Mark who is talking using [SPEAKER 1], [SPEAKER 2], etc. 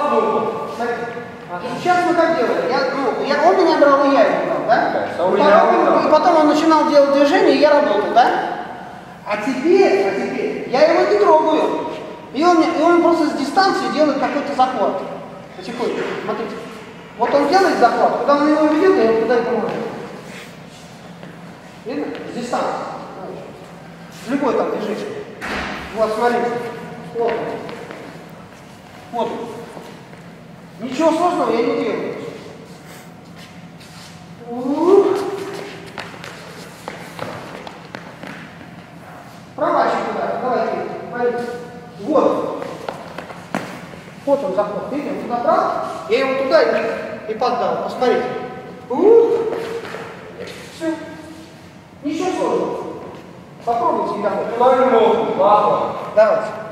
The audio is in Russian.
[SPEAKER 1] Сейчас мы как делали? Он меня брал, и я его брал, да? И потом он начинал делать движение, и я работал, да? А теперь я его не трогаю. И он просто с дистанции делает какой-то захват. Потихоньку, смотрите. Вот он делает захват, когда он его ведет, я его туда и помогаю. Видно? С дистанции. Любой там движение. Вот, смотрите. Вот. Вот. Ничего сложного я не делаю. Проворачивай туда. Давайте. Смотрите. Вот. Вот он заход. Видите, он туда брал. Я его туда и поддал. Посмотрите. Все. Ничего сложного. Попробуйте, ребята.
[SPEAKER 2] Давайте.
[SPEAKER 1] Давайте.